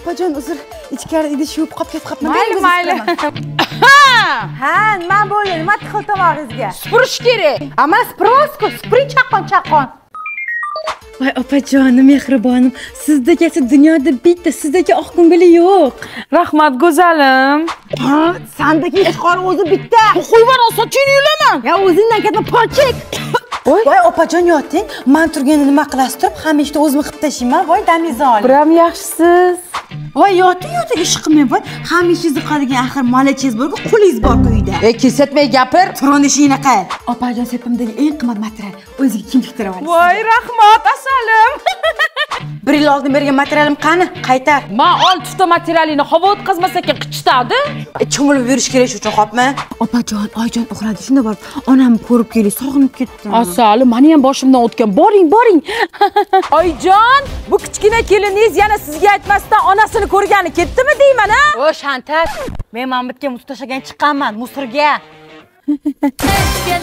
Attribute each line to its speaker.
Speaker 1: opajon uzr, ichkari idish yuvib qolib ketibman.
Speaker 2: Mayli.
Speaker 3: Ha, nima bo'ldi? Nima tiqil tomog'ingizga?
Speaker 2: Supurish kerak.
Speaker 3: Ama sprosku, supring chaqqon.
Speaker 1: Voy opajonim, mehribonim, sizdagi dunyoda bitta, sizdagi oq ko'ngli yo'q.
Speaker 2: Rahmat go'zalim.
Speaker 3: Ha, sendagi ishqor o'zi bitta.
Speaker 2: Qo'yvar, sochingni yulaman.
Speaker 3: Ya o'zingdan ketma, pochek.
Speaker 1: Voy opajon yoting, men turganda nima qilasiz turib, hamisha o'zimni qilib tashlayman. Voy damingizni oling.
Speaker 2: Biram yaxshisiz.
Speaker 1: Voy yoting, ish qilmang. Voy hamisha ziqadigan axir molachingiz bor-ku, qulingiz bor-ku uyda.
Speaker 2: Kesatmay gapir.
Speaker 1: Tron ishingni qil. Opajon sepimdagi eng qimmat material. O'ziga kim tiktirib oladi?
Speaker 2: Voy, rahmat, asalim.
Speaker 1: 1 yil oldin bergan materialim qani? Qaytar.
Speaker 2: Men oltita materialini havo o'tkazmas ekan qichitadi.
Speaker 1: Cho'milib yurish kerak shu uchun qopmi? Opajon, oyjon uxladi. Shunda borib, onamni ko'rib kelib, sog'inib ketdim.
Speaker 2: Asalim, meni ham boshimdan o'tgan. Boring. Oyjon, bu kichkina keliningiz yana sizga aytmasdan onasini ko'rgani ketdimi deyman, ha?
Speaker 3: O Shantat, men Mamutga mustashagan chiqqanman, musurga.